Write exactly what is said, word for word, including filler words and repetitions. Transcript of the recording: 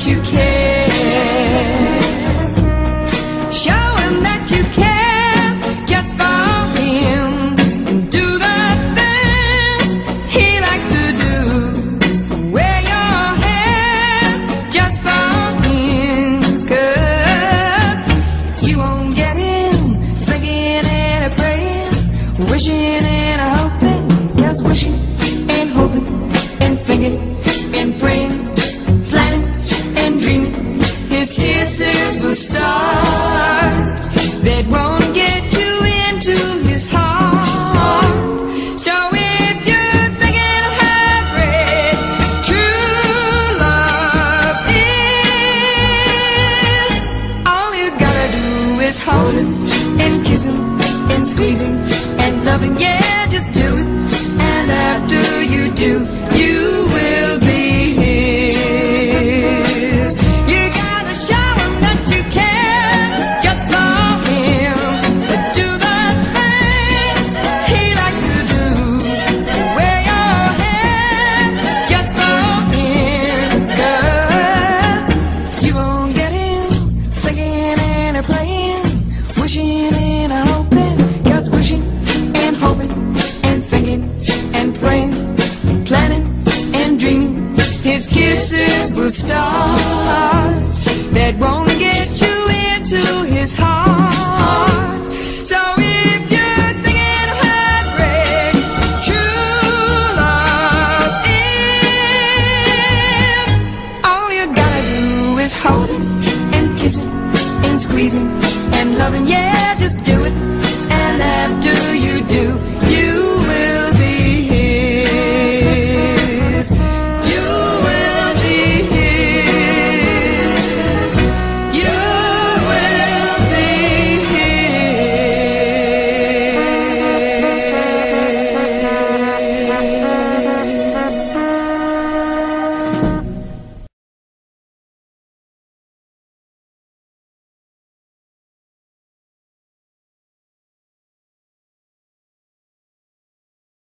you care. Show him that you care just for him. Do the things he likes to do. Wear your hair just for him. 'Cause you won't get him thinking and a praying, wishing and a hoping. 'Cause wishing and hoping and thinking and praying, planning and dreaming, his kisses will start that won't get you into his heart. So if you're thinking of how great true love is, all you gotta do is hold him and kiss him and squeeze him and love him, yeah.